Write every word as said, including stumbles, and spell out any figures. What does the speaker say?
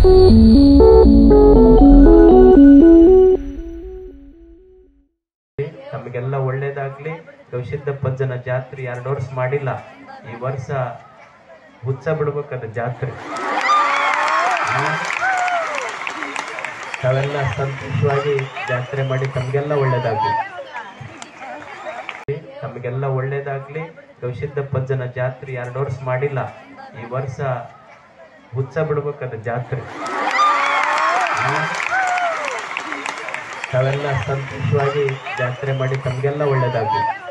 ನಮಗೆಲ್ಲ ಒಳ್ಳೇದಾಗ್ಲಿ. ಗವಿಸಿದ್ದಪ್ಪಜ್ಜನ ಜಾತ್ರೆ ಎರಡು ವರ್ಷ ಮಾಡಿಲ್ಲ, ಈ ವರ್ಷ ಹುಚ್ಚ ಬಿಡ್ಬೇಕದ ಜಾತ್ರೆ. ತಾವೆಲ್ಲ ಸಂತೋಷವಾಗಿ ಜಾತ್ರೆ ಮಾಡಿ ತಮಗೆಲ್ಲ ಒಳ್ಳೇದಾಗ್ಲಿ, ತಮಗೆಲ್ಲ ಒಳ್ಳೇದಾಗ್ಲಿ. ಗವಿಸಿದ್ದಪ್ಪಜ್ಜನ ಜಾತ್ರೆ ಎರಡು ವರ್ಷ ಮಾಡಿಲ್ಲ, ಈ ವರ್ಷ ಹುಚ್ಚ ಬಿಡ್ಬೇಕದ ಜಾತ್ರೆ. ತಾವೆಲ್ಲ ಸಂತೋಷವಾಗಿ ಜಾತ್ರೆ ಮಾಡಿ ತಮಗೆಲ್ಲ ಒಳ್ಳೇದಾಗ್ಲಿ.